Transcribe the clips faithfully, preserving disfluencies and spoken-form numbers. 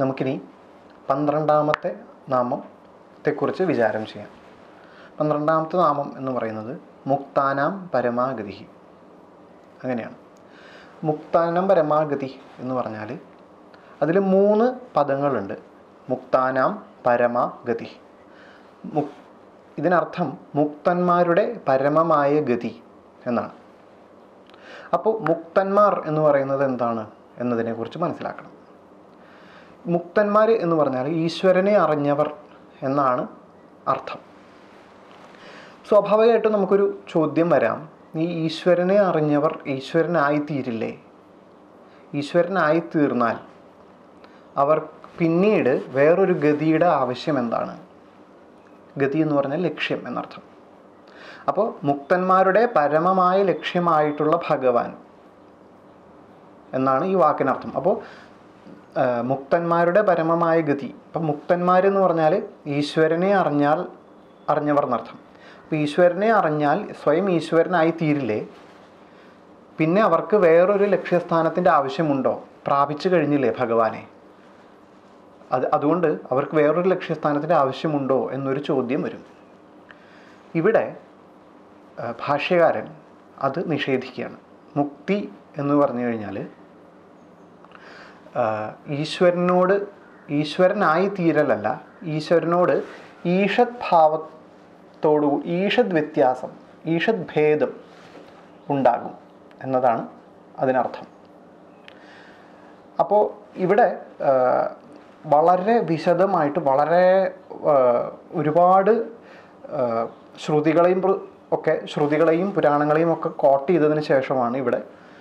നമുക്കിനി പന്ത്രണ്ടാമത്തെ നാമത്തെക്കുറിച്ച് വിചാരം ചെയ്യാം. പന്ത്രണ്ടാമത്തെ നാമം എന്ന് പറയുന്നത് മുക്താനാം പരമാഗതി. അങ്ങനെയാണ്. മുക്താനാം പരമാഗതി എന്ന് പറഞ്ഞാൽ അതിൽ മൂന്ന് പദങ്ങളുണ്ട്. മുക്താനാം പരമാഗതി. മുക് ഇതിനർത്ഥം മുക്തന്മാരുടെ പരമമായ ഗതി എന്നാണ്. അപ്പോൾ മുക്തന്മാർ എന്ന് പറയുന്നത് എന്താണ് എന്നതിനെക്കുറിച്ച് മനസ്സിലാക്കണം. മുക്തന്മാർ എന്ന് പറഞ്ഞാൽ ഈശ്വരനെ അറിഞ്ഞവർ എന്നാണ് അർത്ഥം. സ്വാഭാവികമായിട്ടും നമുക്കൊരു ചോദ്യം വരാം, ഈ ഈശ്വരനെ അറിഞ്ഞവർ ഈശ്വരനായിത്തീരില്ലേ? ഈശ്വരനായിത്തീർന്നാൽ അവർ പിന്നീട് വേറൊരു ഗതിയുടെ ആവശ്യം എന്താണ്? ഗതി എന്ന് പറഞ്ഞാൽ ലക്ഷ്യം എന്നർത്ഥം. അപ്പോൾ മുക്തന്മാരുടെ പരമമായ ലക്ഷ്യമായിട്ടുള്ള ഭഗവാൻ എന്നാണ് ഈ വാക്കിനർത്ഥം. അപ്പോൾ മുക്തന്മാരുടെ പരമമായ ഗതി, അപ്പം മുക്തന്മാരെന്ന് പറഞ്ഞാൽ ഈശ്വരനെ അറിഞ്ഞാൽ അറിഞ്ഞവർ എന്നർത്ഥം. അപ്പോൾ ഈശ്വരനെ അറിഞ്ഞാൽ സ്വയം ഈശ്വരനായി തീരില്ലേ? പിന്നെ അവർക്ക് വേറൊരു ലക്ഷ്യസ്ഥാനത്തിൻ്റെ ആവശ്യമുണ്ടോ? പ്രാപിച്ചു കഴിഞ്ഞില്ലേ ഭഗവാനെ? അത് അതുകൊണ്ട് അവർക്ക് വേറൊരു ലക്ഷ്യസ്ഥാനത്തിൻ്റെ ആവശ്യമുണ്ടോ എന്നൊരു ചോദ്യം വരും. ഇവിടെ ഭാഷ്യകാരൻ അത് നിഷേധിക്കുകയാണ്. മുക്തി എന്ന് പറഞ്ഞു കഴിഞ്ഞാൽ ഈശ്വരനോട് ഈശ്വരനായി തീരലല്ല, ഈശ്വരനോട് ഈഷത് ഭാവത്തോടു ഈഷത് വ്യത്യാസം, ഈഷത് ഭേദം ഉണ്ടാകും എന്നതാണ് അതിനർത്ഥം. അപ്പോൾ ഇവിടെ വളരെ വിശദമായിട്ട് വളരെ ഒരുപാട് ശ്രുതികളെയും ഒക്കെ ശ്രുതികളെയും പുരാണങ്ങളെയും ഒക്കെ കോട്ട് ചെയ്തതിന് ശേഷമാണ് ഇവിടെ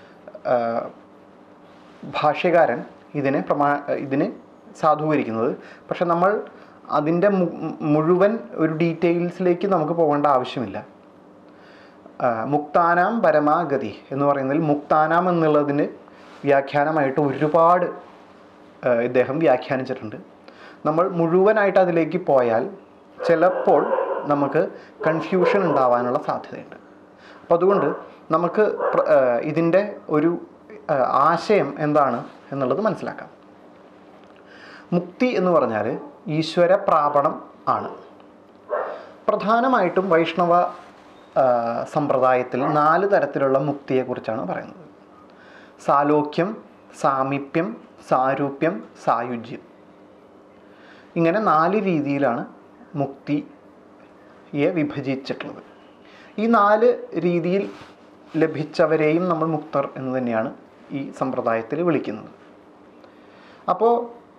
ഭാഷ്യകാരൻ ഇതിനെ പ്രമാ ഇതിന് സാധൂകരിക്കുന്നത്. പക്ഷെ നമ്മൾ അതിൻ്റെ മുഴുവൻ ഒരു ഡീറ്റെയിൽസിലേക്ക് നമുക്ക് പോകേണ്ട ആവശ്യമില്ല. മുക്താനാം പരമാഗതി എന്ന് പറയുന്നതിൽ മുക്താനാം എന്നുള്ളതിന് വ്യാഖ്യാനമായിട്ട് ഒരുപാട് ഇദ്ദേഹം വ്യാഖ്യാനിച്ചിട്ടുണ്ട്. നമ്മൾ മുഴുവനായിട്ട് അതിലേക്ക് പോയാൽ ചിലപ്പോൾ നമുക്ക് കൺഫ്യൂഷൻ ഉണ്ടാവാനുള്ള സാധ്യതയുണ്ട്. അപ്പോൾ അതുകൊണ്ട് നമുക്ക് ഇതിൻ്റെ ഒരു ആശയം എന്താണ് എന്നുള്ളത് മനസ്സിലാക്കാം. മുക്തി എന്ന് പറഞ്ഞാൽ ഈശ്വര പ്രാപണം ആണ്. പ്രധാനമായിട്ടും വൈഷ്ണവ സമ്പ്രദായത്തിൽ നാല് തരത്തിലുള്ള മുക്തിയെക്കുറിച്ചാണ് പറയുന്നത്. സാലോക്യം, സാമീപ്യം, സാരൂപ്യം, സായുജ്യം. ഇങ്ങനെ നാല് രീതിയിലാണ് മുക്തിയെ വിഭജിച്ചിട്ടുള്ളത്. ഈ നാല് രീതിയിൽ ലഭിച്ചവരെയും നമ്മൾ മുക്തർ എന്ന് തന്നെയാണ് ഈ സമ്പ്രദായത്തിൽ വിളിക്കുന്നത്. അപ്പോൾ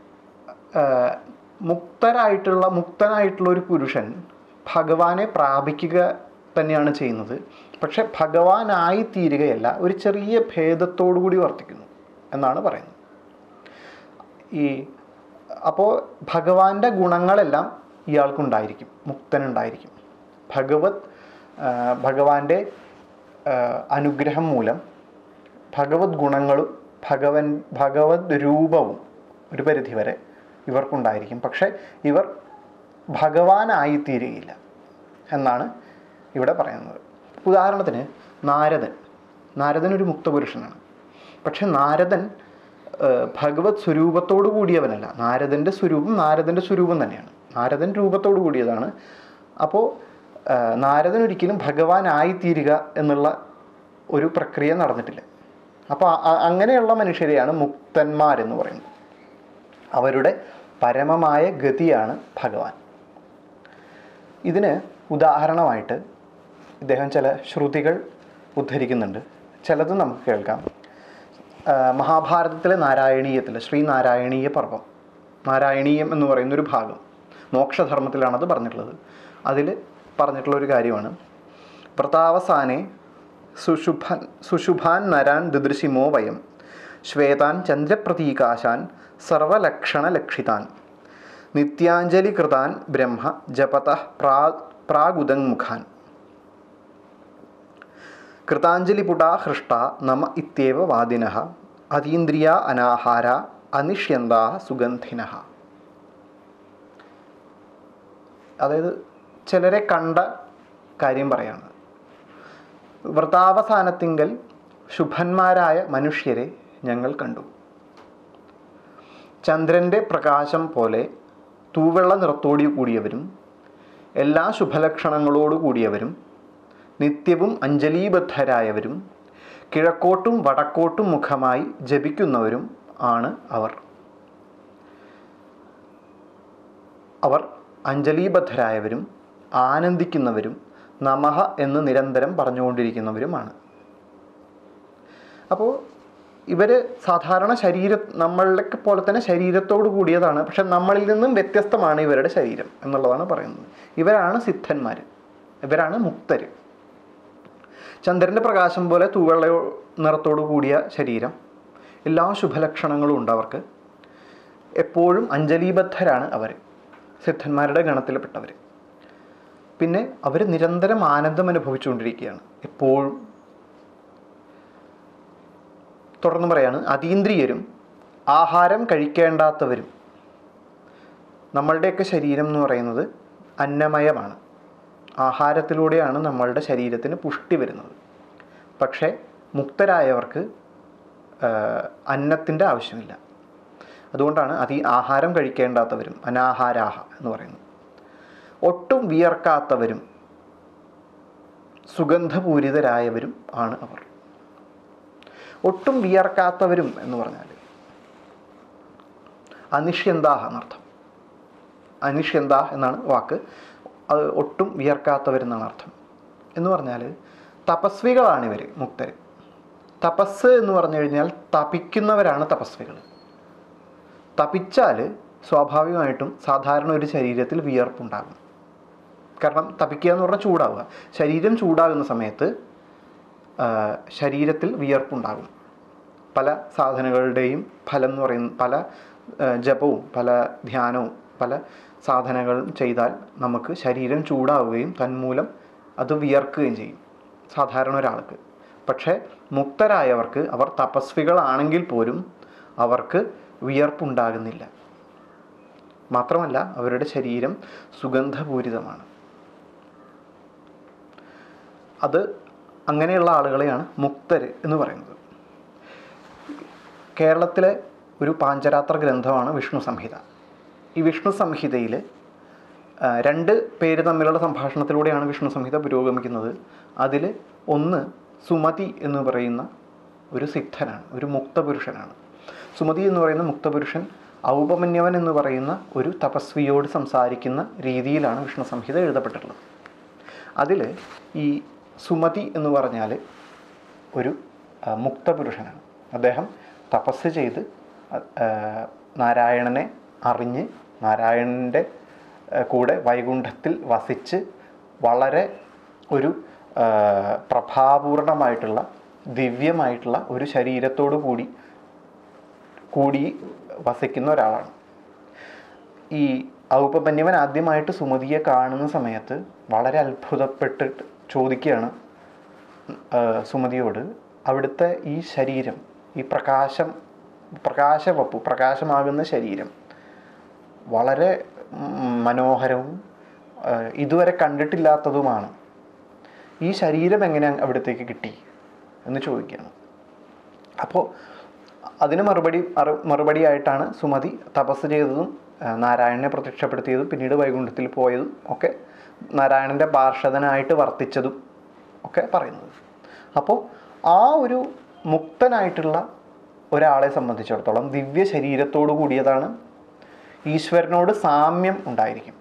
മുക്തരായിട്ടുള്ള മുക്തനായിട്ടുള്ള ഒരു പുരുഷൻ ഭഗവാനെ പ്രാപിക്കുക തന്നെയാണ് ചെയ്യുന്നത്. പക്ഷെ ഭഗവാനായി തീരുകയല്ല, ഒരു ചെറിയ ഭേദത്തോടു കൂടി വർത്തിക്കുന്നു എന്നാണ് പറയുന്നത്. ഈ അപ്പോൾ ഭഗവാന്റെ ഗുണങ്ങളെല്ലാം ഇയാൾക്കുണ്ടായിരിക്കും, മുക്തനുണ്ടായിരിക്കും. ഭഗവത് ഭഗവാന്റെ അനുഗ്രഹം മൂലം ഭഗവത് ഗുണങ്ങളും ഭഗവൻ ഭഗവത് രൂപവും ഒരു പരിധിവരെ ഇവർക്കുണ്ടായിരിക്കും. പക്ഷെ ഇവർ ഭഗവാനായിത്തീരുകയില്ല എന്നാണ് ഇവിടെ പറയുന്നത്. ഉദാഹരണത്തിന് നാരദൻ നാരദൻ ഒരു മുക്തപുരുഷനാണ്. പക്ഷെ നാരദൻ ഭഗവത് സ്വരൂപത്തോടു കൂടിയവനല്ല. നാരദൻ്റെ സ്വരൂപം നാരദൻ്റെ സ്വരൂപം തന്നെയാണ്. നാരദൻ രൂപത്തോടു കൂടിയതാണ്. അപ്പോൾ നാരദൻ ഒരിക്കലും ഭഗവാനായിത്തീരുക എന്നുള്ള ഒരു പ്രക്രിയ നടന്നിട്ടില്ല. അപ്പോൾ അങ്ങനെയുള്ള മനുഷ്യരെയാണ് മുക്തന്മാരെന്ന് പറയുന്നത്. അവരുടെ പരമമായ ഗതിയാണ് ഭഗവാൻ. ഇതിന് ഉദാഹരണമായിട്ട് ഇദ്ദേഹം ചില ശ്രുതികൾ ഉദ്ധരിക്കുന്നുണ്ട്. ചിലത് നമുക്ക് കേൾക്കാം. മഹാഭാരതത്തിലെ നാരായണീയത്തിൽ ശ്രീനാരായണീയ പർവം, നാരായണീയം എന്ന് പറയുന്നൊരു ഭാഗം മോക്ഷധർമ്മത്തിലാണത് പറഞ്ഞിട്ടുള്ളത്. അതിൽ പറഞ്ഞിട്ടുള്ളൊരു കാര്യമാണ്, വ്രതാവസാനെ സുശുഭൻ സുശുഭാൻ നരാൻ ദൃദൃശിമോ വയം ശ്വേതാൻ ചന്ദ്രപ്രതീകാശാൻ സർവലക്ഷണലക്ഷിതാൻ നിത്യാഞ്ജലി കൃതാൻ ബ്രഹ്മ ജപതഃ പ്രാ പ്രാഗുദങ്മുഖാൻ കൃതാഞ്ജലിപുടാ ഹൃഷ്ട നമ ഇത്യേവ വാദിനഃ അതീന്ദ്രിയ അനാഹാര അനിഷ്യന്താ സുഗന്ധിനഃ. അതായത് ചിലരെ കണ്ട കാര്യം പറയാണ്. വ്രതാവസാനത്തിങ്കൽ ശുഭന്മാരായ മനുഷ്യരെ ഞങ്ങൾ കണ്ടു. ചന്ദ്രൻ്റെ പ്രകാശം പോലെ തൂവെള്ള നിറത്തോടു കൂടിയവരും എല്ലാ ശുഭലക്ഷണങ്ങളോടു കൂടിയവരും നിത്യവും അഞ്ജലീബദ്ധരായവരും കിഴക്കോട്ടും വടക്കോട്ടും മുഖമായി ജപിക്കുന്നവരും ആണ് അവർ. അവർ അഞ്ജലീബദ്ധരായവരും ആനന്ദിക്കുന്നവരും നമഃ എന്ന് നിരന്തരം പറഞ്ഞുകൊണ്ടിരിക്കുന്നവരുമാണ്. അപ്പോൾ ഇവർ സാധാരണ ശരീര നമ്മളുടെ പോലെ തന്നെ ശരീരത്തോടു കൂടിയതാണ്, പക്ഷെ നമ്മളിൽ നിന്നും വ്യത്യസ്തമാണ് ഇവരുടെ ശരീരം എന്നുള്ളതാണ് പറയുന്നത്. ഇവരാണ് സിദ്ധന്മാർ, ഇവരാണ് മുക്തർ. ചന്ദ്രൻ്റെ പ്രകാശം പോലെ തൂവെള്ള നിറത്തോടു കൂടിയ ശരീരം, എല്ലാ ശുഭലക്ഷണങ്ങളും ഉണ്ട് അവർക്ക്. എപ്പോഴും അഞ്ജലീബദ്ധരാണ് അവർ, സിദ്ധന്മാരുടെ ഗണത്തിൽപ്പെട്ടവർ. പിന്നെ അവർ നിരന്തരം ആനന്ദം അനുഭവിച്ചുകൊണ്ടിരിക്കുകയാണ് എപ്പോഴും. തുടർന്ന് പറയാണ്, അതീന്ദ്രിയരും ആഹാരം കഴിക്കേണ്ടാത്തവരും. നമ്മളുടെയൊക്കെ ശരീരം എന്ന് പറയുന്നത് അന്നമയമാണ്, ആഹാരത്തിലൂടെയാണ് നമ്മളുടെ ശരീരത്തിന് പുഷ്ടി വരുന്നത്. പക്ഷേ മുക്തരായവർക്ക് അന്നത്തിൻ്റെ ആവശ്യമില്ല. അതുകൊണ്ടാണ് അതി ആഹാരം കഴിക്കേണ്ടാത്തവരും അനാഹാരാഹ എന്ന് പറയുന്നത്. ഒട്ടും വിയർക്കാത്തവരും സുഗന്ധപൂരിതരായവരും ആണ് അവർ. ഒട്ടും വിയർക്കാത്തവരും എന്ന് പറഞ്ഞാൽ അനിഷ്യന്താഹ എന്നർത്ഥം. അനിഷ്യന്താഹ എന്നാണ് വാക്ക്. അത് ഒട്ടും വിയർക്കാത്തവരെന്നാണ് അർത്ഥം. എന്ന് പറഞ്ഞാൽ തപസ്വികളാണിവർ, മുക്തർ. തപസ് എന്ന് പറഞ്ഞു കഴിഞ്ഞാൽ തപിക്കുന്നവരാണ് തപസ്വികൾ. തപിച്ചാൽ സ്വാഭാവികമായിട്ടും സാധാരണ ഒരു ശരീരത്തിൽ വിയർപ്പുണ്ടാകും. കാരണം തപിക്കുക എന്ന് പറഞ്ഞാൽ ചൂടാവുക. ശരീരം ചൂടാകുന്ന സമയത്ത് ശരീരത്തിൽ വിയർപ്പുണ്ടാകും. പല സാധനങ്ങളുടെയും ഫലം എന്ന് പറയുന്ന പല ജപവും പല ധ്യാനവും പല സാധനങ്ങളും ചെയ്താൽ നമുക്ക് ശരീരം ചൂടാവുകയും തന്മൂലം അത് വിയർക്കുകയും ചെയ്യും സാധാരണ ഒരാൾക്ക്. പക്ഷേ മുക്തരായവർക്ക്, അവർ തപസ്വികളാണെങ്കിൽ പോലും അവർക്ക് വിയർപ്പുണ്ടാകുന്നില്ല. മാത്രമല്ല അവരുടെ ശരീരം സുഗന്ധപൂരിതമാണ്. അത് അങ്ങനെയുള്ള ആളുകളെയാണ് മുക്തർ എന്ന് പറയുന്നത്. കേരളത്തിലെ ഒരു പാഞ്ചരാത്ര ഗ്രന്ഥമാണ് വിഷ്ണു സംഹിത. ഈ വിഷ്ണു സംഹിതയിൽ രണ്ട് പേര് തമ്മിലുള്ള സംഭാഷണത്തിലൂടെയാണ് വിഷ്ണു സംഹിത പുരോഗമിക്കുന്നത്. അതിൽ ഒന്ന് സുമതി എന്ന് പറയുന്ന ഒരു സിദ്ധനാണ്, ഒരു മുക്തപുരുഷനാണ്. സുമതി എന്ന് പറയുന്ന മുക്തപുരുഷൻ ഔപമന്യവൻ എന്ന് പറയുന്ന ഒരു തപസ്വിയോട് സംസാരിക്കുന്ന രീതിയിലാണ് വിഷ്ണു സംഹിത എഴുതപ്പെട്ടിട്ടുള്ളത്. അതിൽ ഈ സുമതി എന്ന് പറഞ്ഞാൽ ഒരു മുക്തപുരുഷനാണ്. അദ്ദേഹം തപസ് ചെയ്ത് നാരായണനെ അറിഞ്ഞ് നാരായണൻ്റെ കൂടെ വൈകുണ്ഠത്തിൽ വസിച്ച് വളരെ ഒരു പ്രഭാപൂർണമായിട്ടുള്ള ദിവ്യമായിട്ടുള്ള ഒരു ശരീരത്തോടു കൂടി കൂടി വസിക്കുന്ന ഒരാളാണ്. ഈ ഔപമന്യവൻ ആദ്യമായിട്ട് സുമതിയെ കാണുന്ന സമയത്ത് വളരെ അത്ഭുതപ്പെട്ടിട്ട് ചോദിക്കുകയാണ് സുമതിയോട്, അവിടുത്തെ ഈ ശരീരം, ഈ പ്രകാശം പ്രകാശവപ്പു പ്രകാശമാകുന്ന ശരീരം വളരെ മനോഹരവും ഇതുവരെ കണ്ടിട്ടില്ലാത്തതുമാണ്. ഈ ശരീരം എങ്ങനെ അവിടത്തേക്ക് കിട്ടി എന്ന് ചോദിക്കുകയാണ്. അപ്പോൾ അതിന് മറുപടി മറുപടിയായിട്ടാണ് സുമതി തപസ് ചെയ്തതും നാരായണനെ പ്രത്യക്ഷപ്പെടുത്തിയതും പിന്നീട് വൈകുണ്ഠത്തിൽ പോയതും ഒക്കെ നാരായണൻ്റെ പാർഷദനായിട്ട് വർത്തിച്ചതും ഒക്കെ പറയുന്നത്. അപ്പോൾ ആ ഒരു മുക്തനായിട്ടുള്ള ഒരാളെ സംബന്ധിച്ചിടത്തോളം ദിവ്യ ശരീരത്തോടു കൂടിയതാണ്. ഈശ്വരനോട് സാമ്യം ഉണ്ടായിരിക്കും,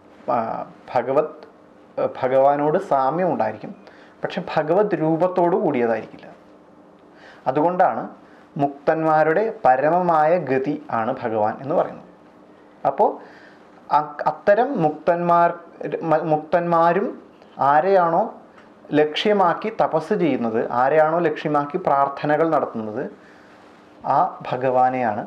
ഭഗവത് ഭഗവാനോട് സാമ്യം ഉണ്ടായിരിക്കും, പക്ഷെ ഭഗവത് രൂപത്തോടു കൂടിയതായിരിക്കില്ല. അതുകൊണ്ടാണ് മുക്തന്മാരുടെ പരമമായ ഗതി ആണ് ഭഗവാൻ എന്ന് പറയുന്നത്. അപ്പോൾ അത്തരം മുക്തന്മാർ മുക്തന്മാരും ആരെയാണോ ലക്ഷ്യമാക്കി തപസ് ചെയ്യുന്നത്, ആരെയാണോ ലക്ഷ്യമാക്കി പ്രാർത്ഥനകൾ നടത്തുന്നത്, ആ ഭഗവാനെയാണ്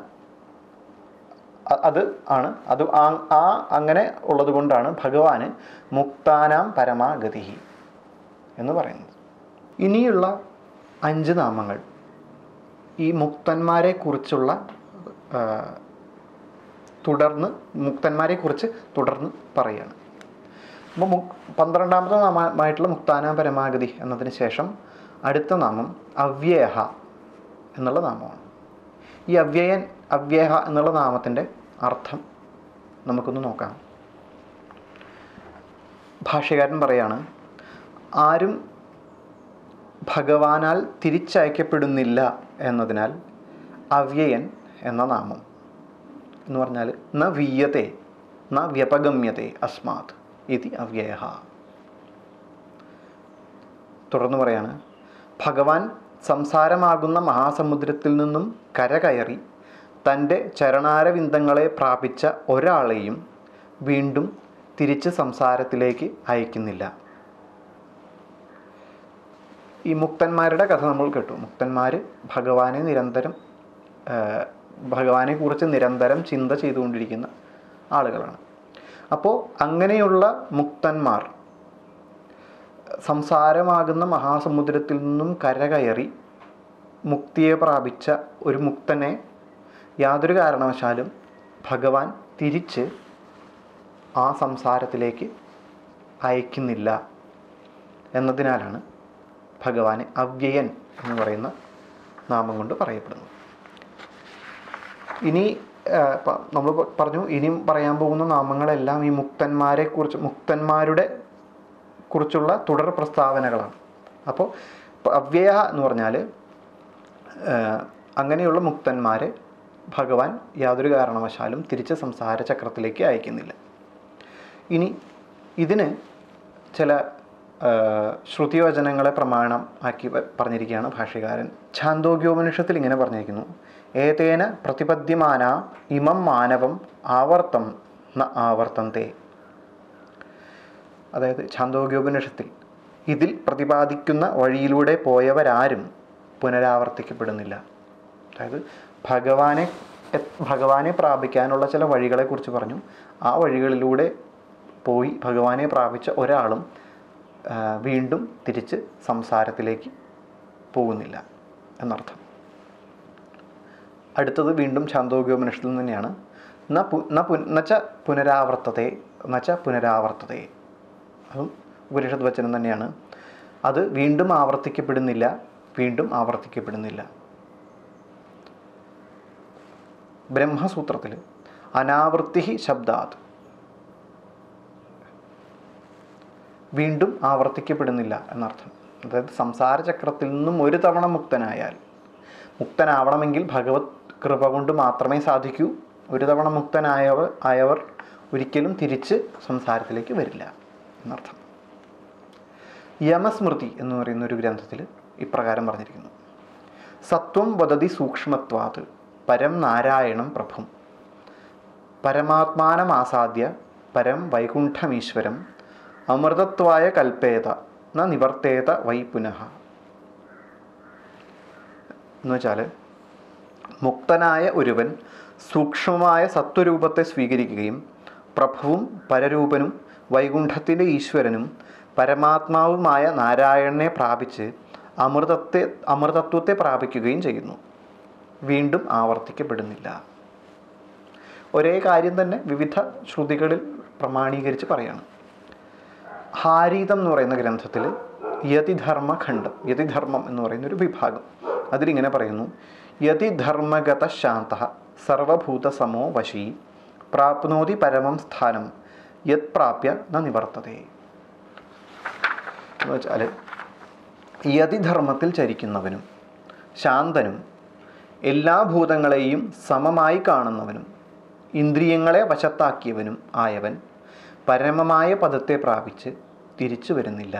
അത് ആണ് അത് ആ അങ്ങനെ ഉള്ളത് കൊണ്ടാണ് ഭഗവാന് മുക്താനാം പരമാഗതി എന്ന് പറയുന്നത്. ഇനിയുള്ള അഞ്ച് നാമങ്ങൾ ഈ മുക്തന്മാരെ കുറിച്ചുള്ള തുടർന്ന് മുക്തന്മാരെ കുറിച്ച് തുടർന്ന് പറയുകയാണ്. അപ്പോൾ മു പന്ത്രണ്ടാമത്തെ നാമമായിട്ടുള്ള മുക്താനാം പരമാഗതി എന്നതിന് ശേഷം അടുത്ത നാമം അവ്യയഃ എന്നുള്ള നാമമാണ്. ഈ അവ്യയൻ അവ്യയ എന്നുള്ള നാമത്തിൻ്റെ അർത്ഥം നമുക്കൊന്ന് നോക്കാം. ഭാഷ്യകാരൻ പറയാണ്, ആരും ഭഗവാനാൽ തിരിച്ചയക്കപ്പെടുന്നില്ല എന്നതിനാൽ അവ്യയൻ എന്ന നാമം എന്ന് പറഞ്ഞാൽ ന വീയത്തെ ന വ്യപഗമ്യത്തെ അസ്മാത് ഇതി അവ്യയ. തുടർന്ന് പറയാണ്, ഭഗവാൻ സംസാരമാകുന്ന മഹാസമുദ്രത്തിൽ നിന്നും കരകയറി തൻ്റെ ചരണാരവിന്ദങ്ങളെ പ്രാപിച്ച ഒരാളെയും വീണ്ടും തിരിച്ച് സംസാരത്തിലേക്ക് അയക്കുന്നില്ല. ഈ മുക്തന്മാരുടെ കഥ നമ്മൾ കേട്ടു. മുക്തന്മാർ ഭഗവാനെ നിരന്തരം ഭഗവാനെ കുറിച്ച് നിരന്തരം ചിന്ത ചെയ്തുകൊണ്ടിരിക്കുന്ന ആളുകളാണ്. അപ്പോൾ അങ്ങനെയുള്ള മുക്തന്മാർ സംസാരമാകുന്ന മഹാസമുദ്രത്തിൽ നിന്നും കരകയറി മുക്തിയെ പ്രാപിച്ച ഒരു മുക്തനെ യാതൊരു കാരണവശാലും ഭഗവാൻ തിരിച്ച് ആ സംസാരത്തിലേക്ക് അയക്കുന്നില്ല എന്നതിനാലാണ് ഭഗവാനെ അവ്യയൻ എന്ന് പറയുന്ന നാമം കൊണ്ട് പറയപ്പെടുന്നത്. ഇനി നമ്മൾ പറഞ്ഞു, ഇനിയും പറയാൻ പോകുന്ന നാമങ്ങളെല്ലാം ഈ മുക്തന്മാരെ കുറിച്ച് മുക്തന്മാരുടെ കുറിച്ചുള്ള തുടർ പ്രസ്താവനകളാണ്. അപ്പോൾ അവ്യയ എന്ന് പറഞ്ഞാൽ അങ്ങനെയുള്ള മുക്തന്മാരെ ഭഗവാൻ യാതൊരു കാരണവശാലും തിരിച്ച് സംസാര ചക്രത്തിലേക്ക് അയക്കുന്നില്ല. ഇനി ഇതിന് ചില ശ്രുതിവചനങ്ങളെ പ്രമാണം ആക്കി പറഞ്ഞിരിക്കുകയാണ് ഭാഷ്യകാരൻ. ഛാന്തോഗ്യോപനിഷത്തിൽ ഇങ്ങനെ പറഞ്ഞിരിക്കുന്നു, ഏതേന പ്രതിപദ്യമാന ഇമം മാനവം ആവർത്തം ന ആവർത്തന്തേ. അതായത് ഛാന്തോഗ്യോപനിഷത്തിൽ ഇതിൽ പ്രതിപാദിക്കുന്ന വഴിയിലൂടെ പോയവരാരും പുനരാവർത്തിക്കപ്പെടുന്നില്ല. അതായത് ഭഗവാനെ ഭഗവാനെ പ്രാപിക്കാനുള്ള ചില വഴികളെക്കുറിച്ച് പറഞ്ഞു. ആ വഴികളിലൂടെ പോയി ഭഗവാനെ പ്രാപിച്ച ഒരാളും വീണ്ടും തിരിച്ച് സംസാരത്തിലേക്ക് പോകുന്നില്ല എന്നർത്ഥം. അടുത്തത് വീണ്ടും ഛാന്തോഗ്യോപനിഷത്തിൽ നിന്ന് തന്നെയാണ്. ന പു ന പു നച്ച പുനരാവർത്തതേ നച്ച പുനരാവർത്തതേ. അതും ഉപനിഷത്ത് വചനം തന്നെയാണ്. അത് വീണ്ടും ആവർത്തിക്കപ്പെടുന്നില്ല, വീണ്ടും ആവർത്തിക്കപ്പെടുന്നില്ല. ബ്രഹ്മസൂത്രത്തിൽ അനാവൃത്തി ശബ്ദാത്, വീണ്ടും ആവർത്തിക്കപ്പെടുന്നില്ല എന്നർത്ഥം. അതായത് സംസാര ചക്രത്തിൽ നിന്നും ഒരു തവണ മുക്തനായാൽ, മുക്തനാവണമെങ്കിൽ ഭഗവത് കൃപ കൊണ്ട് മാത്രമേ സാധിക്കൂ. ഒരു തവണ മുക്തനായവർ ആയവർ ഒരിക്കലും തിരിച്ച് സംസാരത്തിലേക്ക് വരില്ല എന്നർത്ഥം. യമസ്മൃതി എന്ന് പറയുന്ന ഒരു ഗ്രന്ഥത്തിൽ ഇപ്രകാരം പറഞ്ഞിരിക്കുന്നു, സത്വം വദതി സൂക്ഷ്മത്വാത് പരം നാരായണം പ്രഭും പരമാത്മാനമാസാദ്യ പരം വൈകുണ്ഠമീശ്വരം അമൃതത്വായ കൽപ്പേത ന നിവർത്തേത വൈ പുനഃ. എന്ന് വെച്ചാൽ മുക്തനായ ഒരുവൻ സൂക്ഷ്മമായ സത്വരൂപത്തെ സ്വീകരിക്കുകയും പ്രഭുവും പരരൂപനും വൈകുണ്ഠത്തിൻ്റെ ഈശ്വരനും പരമാത്മാവുമായ നാരായണനെ പ്രാപിച്ച് അമൃതത്തെ അമൃതത്വത്തെ പ്രാപിക്കുകയും ചെയ്യുന്നു. വീണ്ടും ആവർത്തിക്കപ്പെടുന്നില്ല. ഒരേ കാര്യം തന്നെ വിവിധ ശ്രുതികളിൽ പ്രമാണീകരിച്ച് പറയാണ്. ഹാരീതം എന്ന് പറയുന്ന ഗ്രന്ഥത്തിൽ യതിധർമ്മ ഖണ്ഡം, യതിധർമ്മം എന്ന് പറയുന്ന ഒരു വിഭാഗം, അതിലിങ്ങനെ പറയുന്നു, യതിധർമ്മഗത ശാന്ത സർവഭൂത സമോ വശീ പ്രാപ്നോതി പരമം സ്ഥാനം യത് പ്രാപ്യ ന നിവർത്തതേ. എന്ന് വെച്ചാൽ യതിധർമ്മത്തിൽ ചരിക്കുന്നവനും ശാന്തനും എല്ലാ ഭൂതങ്ങളെയും സമമായി കാണുന്നവനും ഇന്ദ്രിയങ്ങളെ വശത്താക്കിയവനും ആയവൻ പരമമായ പദത്തെ പ്രാപിച്ച് തിരിച്ചു വരുന്നില്ല.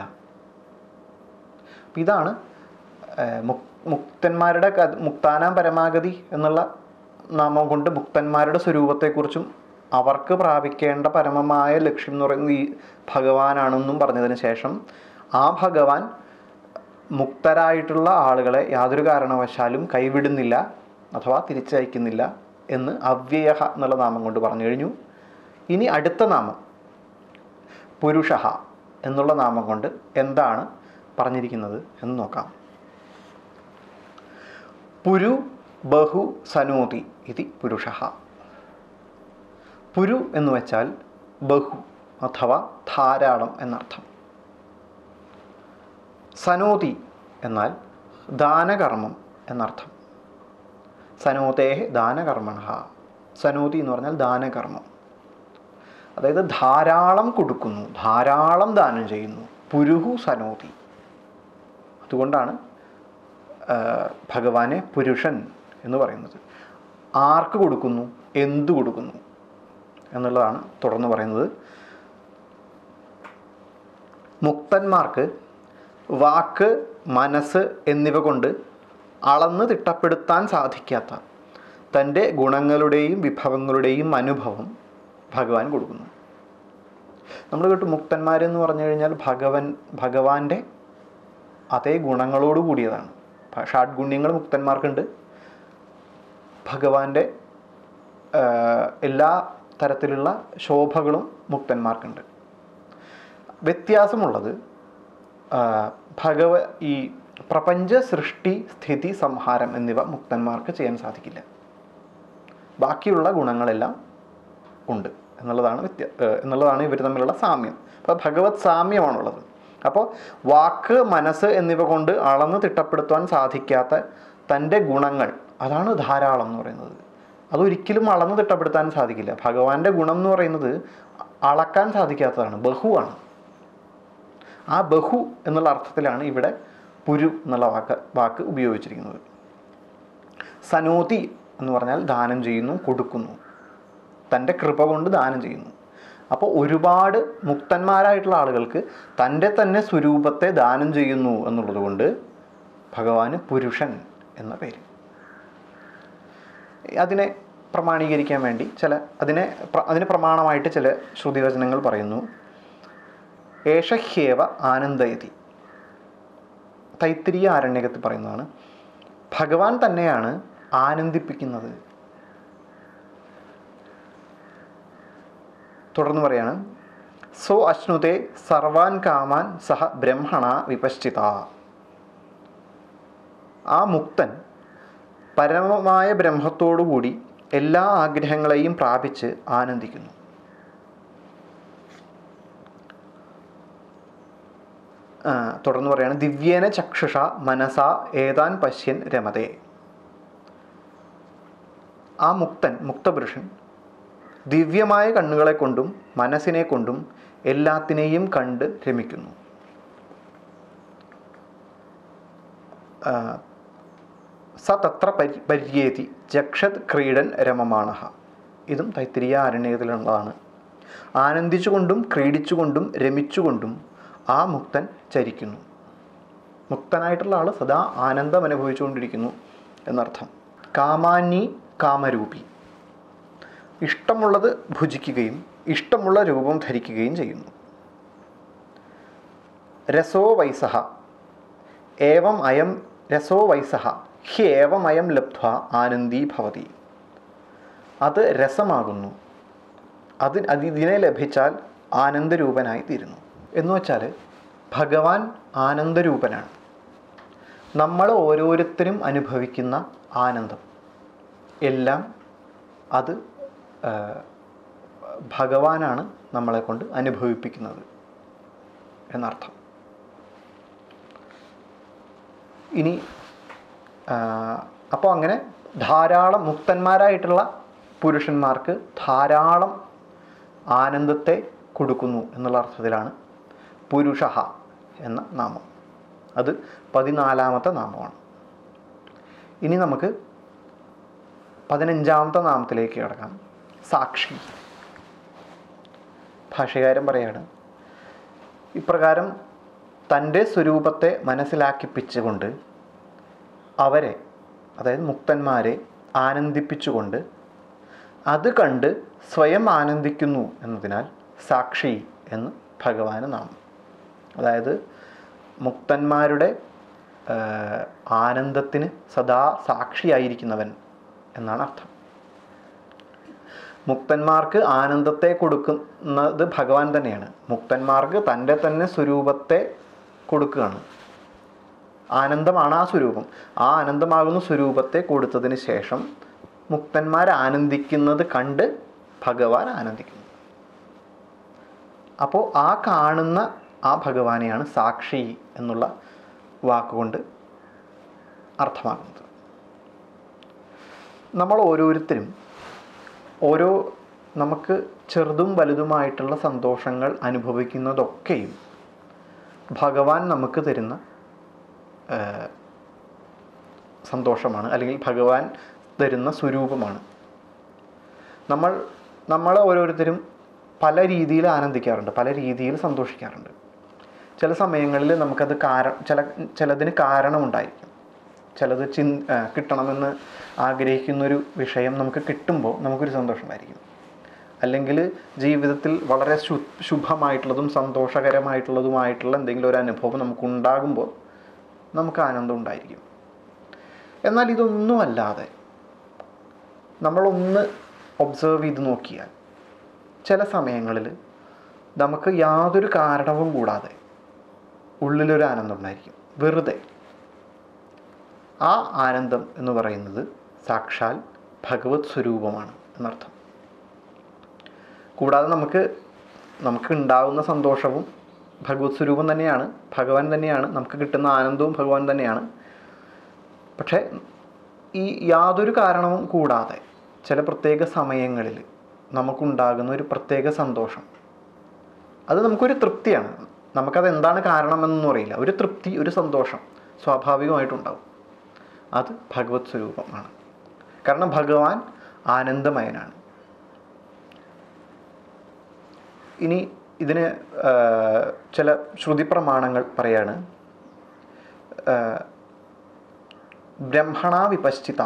ഇതാണ് മുക്തന്മാരുടെ മുക്താനാം പരമാഗതി എന്നുള്ള നാമം കൊണ്ട് മുക്തന്മാരുടെ സ്വരൂപത്തെക്കുറിച്ചും അവർക്ക് പ്രാപിക്കേണ്ട പരമമായ ലക്ഷ്യം എന്ന് പറയുന്നത് ഈ ഭഗവാനാണെന്നും പറഞ്ഞതിന് ശേഷം ആ ഭഗവാൻ മുക്തരായിട്ടുള്ള ആളുകളെ യാതൊരു കാരണവശാലും കൈവിടുന്നില്ല അഥവാ തിരിച്ചയക്കുന്നില്ല എന്ന് അവ്യയ എന്നുള്ള നാമം കൊണ്ട് പറഞ്ഞു കഴിഞ്ഞു. ഇനി അടുത്ത നാമം പുരുഷ എന്നുള്ള നാമം കൊണ്ട് എന്താണ് പറഞ്ഞിരിക്കുന്നത് എന്ന് നോക്കാം. പുരു ബഹു സനോതി ഇതി പുരുഷ. പുരു എന്ന് വെച്ചാൽ ബഹു അഥവാ ധാരാളം എന്നർത്ഥം. സനോതി എന്നാൽ ദാനകർമ്മം എന്നർത്ഥം. സനോതേഹ ദാനകർമ്മണ. സനോതി എന്ന് പറഞ്ഞാൽ ദാനകർമ്മം, അതായത് ധാരാളം കൊടുക്കുന്നു, ധാരാളം ദാനം ചെയ്യുന്നു. പുരുഹു സനോതി. അതുകൊണ്ടാണ് ഭഗവാനെ പുരുഷൻ എന്ന് പറയുന്നത്. ആർക്ക് കൊടുക്കുന്നു, എന്തു കൊടുക്കുന്നു എന്നുള്ളതാണ് തുടർന്ന് പറയുന്നത്. മുക്തന്മാർക്ക് വാക്ക്, മനസ്സ് എന്നിവ കൊണ്ട് അളന്ന് തിട്ടപ്പെടുത്താൻ സാധിക്കാത്ത തൻ്റെ ഗുണങ്ങളുടെയും വിഭവങ്ങളുടെയും അനുഭവം ഭഗവാൻ കൊടുക്കുന്നു. നമ്മൾ കേട്ടു മുക്തന്മാരെന്ന് പറഞ്ഞു കഴിഞ്ഞാൽ ഭഗവൻ ഭഗവാന്റെ അതേ ഗുണങ്ങളോട് കൂടിയതാണ്. ഷാഡ്ഗുണ്യങ്ങൾ മുക്തന്മാർക്കുണ്ട്. ഭഗവാന്റെ എല്ലാ തരത്തിലുള്ള ശോഭകളും മുക്തന്മാർക്കുണ്ട്. വ്യത്യാസമുള്ളത് ഭഗവ ഈ പ്രപഞ്ച സൃഷ്ടി, സ്ഥിതി, സംഹാരം എന്നിവ മുക്തന്മാർക്ക് ചെയ്യാൻ സാധിക്കില്ല. ബാക്കിയുള്ള ഗുണങ്ങളെല്ലാം ഉണ്ട് എന്നുള്ളതാണ് വ്യത്യ എന്നുള്ളതാണ് ഇവർ തമ്മിലുള്ള സാമ്യം. അപ്പോൾ ഭഗവത് സാമ്യമാണുള്ളത്. അപ്പോൾ വാക്ക്, മനസ്സ് എന്നിവ കൊണ്ട് അളന്ന് തിട്ടപ്പെടുത്താൻ സാധിക്കാത്ത തൻ്റെ ഗുണങ്ങൾ, അതാണ് ധാരാളം എന്ന് പറയുന്നത്. അതൊരിക്കലും അളന്ന് തിട്ടപ്പെടുത്താൻ സാധിക്കില്ല. ഭഗവാന്റെ ഗുണം എന്ന് പറയുന്നത് അളക്കാൻ സാധിക്കാത്തതാണ്, ബഹുവാണ്. ആ ബഹു എന്നുള്ള അർത്ഥത്തിലാണ് ഇവിടെ പുരു എന്നുള്ള വാക്ക് വാക്ക് ഉപയോഗിച്ചിരിക്കുന്നത്. സനോതി എന്ന് പറഞ്ഞാൽ ദാനം ചെയ്യുന്നു, കൊടുക്കുന്നു, തൻ്റെ കൃപ കൊണ്ട് ദാനം ചെയ്യുന്നു. അപ്പോൾ ഒരുപാട് മുക്തന്മാരായിട്ടുള്ള ആളുകൾക്ക് തൻ്റെ തന്നെ സ്വരൂപത്തെ ദാനം ചെയ്യുന്നു എന്നുള്ളത് കൊണ്ട് ഭഗവാന് പുരുഷൻ എന്ന പേര്. അതിനെ പ്രമാണീകരിക്കാൻ വേണ്ടി ചില അതിനെ അതിന് പ്രമാണമായിട്ട് ചില ശ്രുതിവചനങ്ങൾ പറയുന്നു. ഏഷഹ്യേവ ആനന്ദയതി. തൈത്തിരീയ ആരണ്യകത്തിൽ പറയുന്നതാണ്. ഭഗവാൻ തന്നെയാണ് ആനന്ദിപ്പിക്കുന്നത്. തുടർന്ന് പറയാണ്, സോ അശ്നുതേ സർവാൻ കാമാൻ സഹ ബ്രഹ്മണ വിപശ്ചിത. ആ മുക്തൻ പരമമായ ബ്രഹ്മത്തോടുകൂടി എല്ലാ ആഗ്രഹങ്ങളെയും പ്രാപിച്ച് ആനന്ദിക്കുന്നു. തുടർന്ന് പറയാണ്, ദിവ്യേന ചക്ഷുഷ മനസ ഏതാൻ പശ്യൻ രമതേ. ആ മുക്തൻ, മുക്തപുരുഷൻ ദിവ്യമായ കണ്ണുകളെ കൊണ്ടും മനസ്സിനെ കൊണ്ടും എല്ലാത്തിനെയും കണ്ട് രമിക്കുന്നു. സ തത്ര പരി പര്യേതി ജക്ഷത് ക്രീഡൻ രമമാണഃ. ഇതും തൈത്തിരീയ ആരണ്യകത്തിലുള്ളതാണ്. ആനന്ദിച്ചുകൊണ്ടും ക്രീഡിച്ചുകൊണ്ടും രമിച്ചുകൊണ്ടും ആ മുക്തൻ ചരിക്കുന്നു. മുക്തനായിട്ടുള്ള ആൾ സദാ ആനന്ദം അനുഭവിച്ചുകൊണ്ടിരിക്കുന്നു എന്നർത്ഥം. കാമാന്നി കാമരൂപി. ഇഷ്ടമുള്ളത് ഭുജിക്കുകയും ഇഷ്ടമുള്ള രൂപം ധരിക്കുകയും ചെയ്യുന്നു. രസോ വൈസഹ ഏവം അയം രസോ വൈസഹ ഹി ഏവം അയം ലബ്ധ്വ ആനന്ദീ ഭവതി. അത് രസമാകുന്നു, അത് അതിനെ ലഭിച്ചാൽ ആനന്ദരൂപനായി തീരുന്നു. എന്ന് വെച്ചാൽ ഭഗവാൻ ആനന്ദരൂപനാണ്. നമ്മൾ ഓരോരുത്തരും അനുഭവിക്കുന്ന ആനന്ദം എല്ലാം അത് ഭഗവാനാണ് നമ്മളെ കൊണ്ട് അനുഭവിപ്പിക്കുന്നത് എന്നർത്ഥം. ഇനി അപ്പോൾ അങ്ങനെ ധാരാളം മുക്തന്മാരായിട്ടുള്ള പുരുഷന്മാർക്ക് ധാരാളം ആനന്ദത്തെ കൊടുക്കുന്നു എന്നുള്ള അർത്ഥത്തിലാണ് പുരുഷഃ എന്ന നാമം. അത് പതിനാലാമത്തെ നാമമാണ്. ഇനി നമുക്ക് പതിനഞ്ചാമത്തെ നാമത്തിലേക്ക് കിടക്കാം. സാക്ഷി. ഭാഷ്യകാരൻ പറയാണ്, ഇപ്രകാരം തൻ്റെ സ്വരൂപത്തെ മനസ്സിലാക്കിപ്പിച്ചുകൊണ്ട് അവരെ, അതായത് മുക്തന്മാരെ ആനന്ദിപ്പിച്ചുകൊണ്ട് അത് കണ്ട് സ്വയം ആനന്ദിക്കുന്നു എന്നതിനാൽ സാക്ഷി എന്ന് ഭഗവാന് നാമം. അതായത് മുക്തന്മാരുടെ ആനന്ദത്തിന് സദാ സാക്ഷിയായിരിക്കുന്നവൻ എന്നാണ് അർത്ഥം. മുക്തന്മാർക്ക് ആനന്ദത്തെ കൊടുക്കുന്നത് ഭഗവാൻ തന്നെയാണ്. മുക്തന്മാർക്ക് തൻ്റെ തന്നെ സ്വരൂപത്തെ കൊടുക്കുകയാണ്. ആനന്ദമാണ് ആ സ്വരൂപം. ആ ആനന്ദമാകുന്ന സ്വരൂപത്തെ കൊടുത്തതിന് ശേഷം മുക്തന്മാർ ആനന്ദിക്കുന്നത് കണ്ട് ഭഗവാൻ ആനന്ദിക്കുന്നു. അപ്പോൾ ആ കാണുന്ന ആ ഭഗവാനെയാണ് സാക്ഷി എന്നുള്ള വാക്കുകൊണ്ട് അർത്ഥമാക്കുന്നത്. നമ്മൾ ഓരോരുത്തരും ഓരോ നമുക്ക് ചെറുതും വലുതുമായിട്ടുള്ള സന്തോഷങ്ങൾ അനുഭവിക്കുന്നതൊക്കെയും ഭഗവാൻ നമുക്ക് തരുന്ന സന്തോഷമാണ്, അല്ലെങ്കിൽ ഭഗവാൻ തരുന്ന സ്വരൂപമാണ്. നമ്മൾ നമ്മൾ ഓരോരുത്തരും പല രീതിയിൽ ആനന്ദിക്കാറുണ്ട്, പല രീതിയിൽ സന്തോഷിക്കാറുണ്ട്. ചില സമയങ്ങളിൽ നമുക്കത് കാരണം ചില ചിലതിന് കാരണമുണ്ടായിരിക്കും. ചിലത് ചിൻ കിട്ടണമെന്ന് ആഗ്രഹിക്കുന്നൊരു വിഷയം നമുക്ക് കിട്ടുമ്പോൾ നമുക്കൊരു സന്തോഷമായിരിക്കും. അല്ലെങ്കിൽ ജീവിതത്തിൽ വളരെ ശു ശുഭമായിട്ടുള്ളതും സന്തോഷകരമായിട്ടുള്ളതുമായിട്ടുള്ള എന്തെങ്കിലും ഒരു അനുഭവം നമുക്കുണ്ടാകുമ്പോൾ നമുക്ക് ആനന്ദം ഉണ്ടായിരിക്കും. എന്നാൽ ഇതൊന്നുമല്ലാതെ നമ്മളൊന്ന് ഒബ്സർവ് ചെയ്ത് നോക്കിയാൽ ചില സമയങ്ങളിൽ നമുക്ക് യാതൊരു കാരണവും കൂടാതെ ഉള്ളിലൊരു ആനന്ദം ഉണ്ടായിരിക്കും, വെറുതെ. ആ ആനന്ദം എന്ന് പറയുന്നത് സാക്ഷാൽ ഭഗവത് സ്വരൂപമാണ് എന്നർത്ഥം. കൂടാതെ നമുക്ക് നമുക്ക് ഉണ്ടാകുന്ന സന്തോഷവും ഭഗവത് സ്വരൂപം തന്നെയാണ്, ഭഗവാൻ തന്നെയാണ്. നമുക്ക് കിട്ടുന്ന ആനന്ദവും ഭഗവാൻ തന്നെയാണ്. പക്ഷേ ഈ യാതൊരു കാരണവും കൂടാതെ ചില പ്രത്യേക സമയങ്ങളിൽ നമുക്കുണ്ടാകുന്ന ഒരു പ്രത്യേക സന്തോഷം, അത് നമുക്കൊരു തൃപ്തിയാണ്. നമുക്കത് എന്താണ് കാരണമെന്നൊന്നും അറിയില്ല. ഒരു തൃപ്തി, ഒരു സന്തോഷം സ്വാഭാവികമായിട്ടുണ്ടാവും. അത് ഭഗവത് സ്വരൂപമാണ്. കാരണം ഭഗവാൻ ആനന്ദമയനാണ്. ഇനി ഇതിന് ചില ശ്രുതി പ്രമാണങ്ങൾ പറയാണ്. ബ്രഹ്മണ വിപശ്ചിത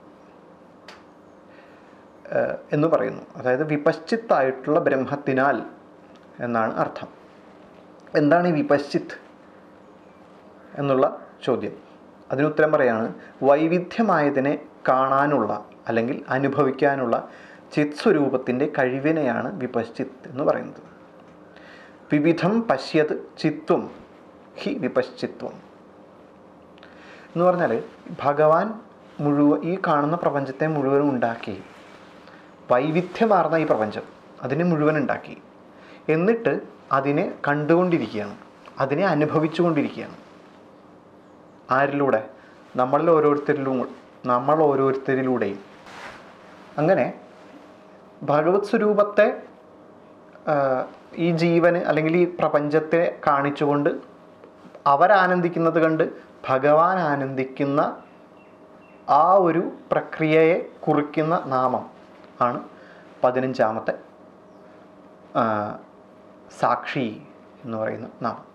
എന്ന് പറയുന്നു. അതായത് വിപശ്ചിത്തായിട്ടുള്ള ബ്രഹ്മത്തിനാൽ എന്നാണ് അർത്ഥം. എന്താണ് ഈ വിപശ്ചിത്ത് എന്നുള്ള ചോദ്യം? അതിനുത്തരം പറയാണ്, വൈവിധ്യമായതിനെ കാണാനുള്ള അല്ലെങ്കിൽ അനുഭവിക്കാനുള്ള ചിത് സ്വരൂപത്തിൻ്റെ കഴിവിനെയാണ് വിപശ്ചിത്ത് എന്ന് പറയുന്നത്. വിവിധം പശ്യത് ചിത്വം ഹി വിപശ്ചിത്വം എന്ന് പറഞ്ഞാൽ ഭഗവാൻ മുഴുവൻ ഈ കാണുന്ന പ്രപഞ്ചത്തെ മുഴുവനും ഉണ്ടാക്കി, വൈവിധ്യമാർന്ന ഈ പ്രപഞ്ചം അതിനെ മുഴുവൻ ഉണ്ടാക്കി, എന്നിട്ട് അതിനെ കണ്ടുകൊണ്ടിരിക്കുകയാണ്, അതിനെ അനുഭവിച്ചു കൊണ്ടിരിക്കുകയാണ്. ആരിലൂടെ? നമ്മളിൽ ഓരോരുത്തരിലും നമ്മൾ ഓരോരുത്തരിലൂടെയും. അങ്ങനെ ഭഗവത് സ്വരൂപത്തെ ഈ ജീവന് അല്ലെങ്കിൽ ഈ പ്രപഞ്ചത്തെ കാണിച്ചുകൊണ്ട് അവരാനന്ദിക്കുന്നത് കണ്ട് ഭഗവാൻ ആനന്ദിക്കുന്ന ആ ഒരു പ്രക്രിയയെ കുറിക്കുന്ന നാമം ആണ് പതിനഞ്ചാമത്തെ സാക്ഷി എന്ന് പറയുന്ന നാമം.